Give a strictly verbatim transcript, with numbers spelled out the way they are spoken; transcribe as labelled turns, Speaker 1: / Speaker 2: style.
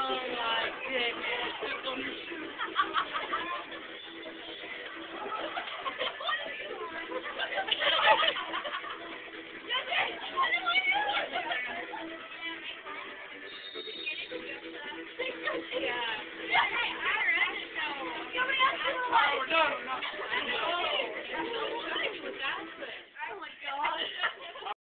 Speaker 1: my goodness. Stepped on your shoe. Yeah. Yeah, hey, I already know. Oh, no, no. I know.